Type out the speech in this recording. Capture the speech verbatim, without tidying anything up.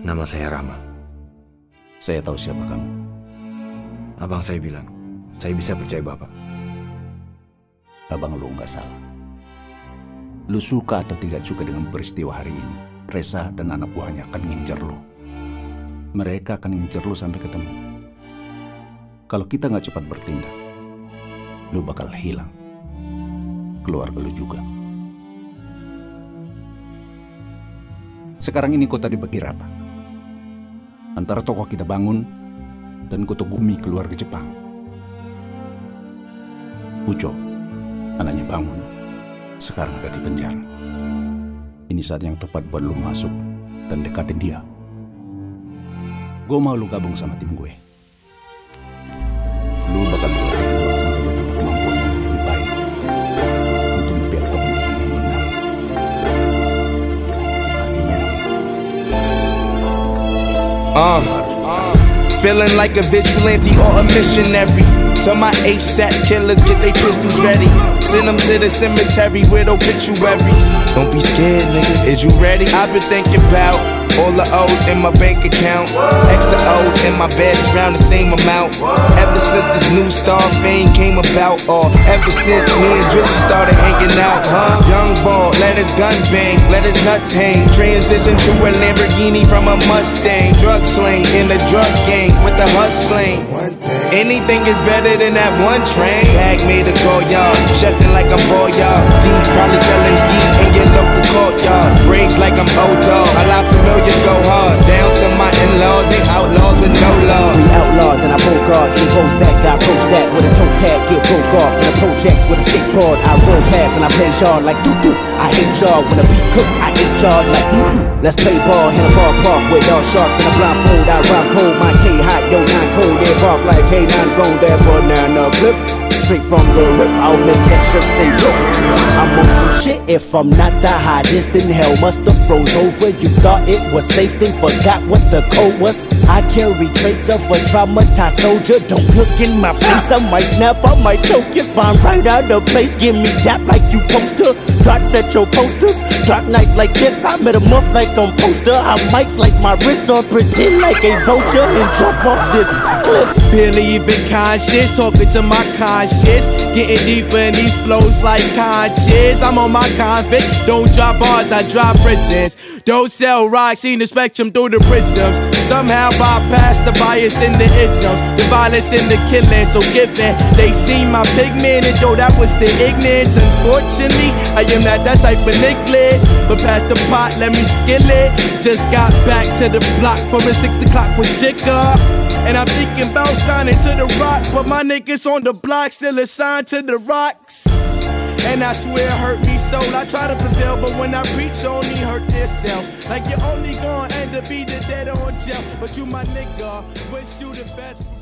Nama saya Rama. Saya tahu siapa kamu. Abang saya bilang, saya bisa percaya Bapak. Abang lu nggak salah. Lu suka atau tidak suka dengan peristiwa hari ini, Reza dan anak buahnya akan ngincer lu. Mereka akan ngincer lu sampai ketemu. Kalau kita nggak cepat bertindak, lu bakal hilang. Keluarga lu juga. Sekarang ini kota dibagi rata. Antara tokoh kita bangun dan Koto Gumi keluarga Jepang. Uco, anaknya bangun, sekarang ada di penjara. Ini saat yang tepat buat lu masuk dan dekatin dia. Gue mau lu gabung sama tim gue. Lu bakal berlaku sampai lu dapat kemampuan yang lebih baik untuk membela kepentingan yang benar. Artinya, uh, uh, feeling like a vigilante or a missionary. Tell my ASAP killers get they pistols ready. Send them to the cemetery with obituaries. Don't be scared, nigga. Is you ready? I've been thinking about all the O's in my bank account. Extra O's in my bed is round the same amount. Ever since this new star fame came about, or ever since me and Drizzy started hanging out, huh? Young ball, let his gun bang, let his nuts hang. Transition to a Lamborghini from a Mustang. Drug sling in the drug gang with the hustling. Anything is better than that one train. Bag made a call, y'all. Chefing like I'm ball, y'all. D, probably selling D in your local courtyard. Braids like I'm old dog. A lot familiar, go hard. Down to my in-laws, they outlaws with no law. We outlawed, then I broke guard. Any Bozak, I approach that with a toe tag. Get broke off in the projects with a skateboard. I roll past and I play yard like doo-doo. I hate y'all when the beef cook. I hate y'all like mm-mm. Let's play ball in a ball park with all sharks in a blindfold. I rhyme cold, my K hot, yo nine cold. They bark like K nine drone. That banana clip straight from the rip. I'll make that shirt say look. I'm on some shit. If I'm not the hottest, then hell must have froze over. You thought it was safe, then forgot what the code was. I carry traits of a traumatized soldier. Don't look in my face, I might snap, I might choke your spine right out of place. Give me dap like you poster. Dots at your posters. Dark nights like this, I met a muff like on poster. I might slice my wrist or pretend like a vulture and jump off this cliff. Barely even conscious, talking to my conscience. Getting deeper in these flows like conscious. I'm on my convict, don't drop bars, I drop prisons. Don't sell rocks, seen the spectrum through the prisms. Somehow bypass the bias in the isms, the violence in the killing. So given they see my pigment, and though that was the ignorance, unfortunately I am not that type of nicklet. But past the pot, let me skill it. Just got back to the block from the six o'clock with Jigga. And I'm thinking about signing to the rock, but my niggas on the block still assigned to the rocks. And I swear it hurt me so. I try to prevail, but when I preach, only hurt themselves. Like you're only gonna end up either dead or in jail. But you my nigga, wish you the best.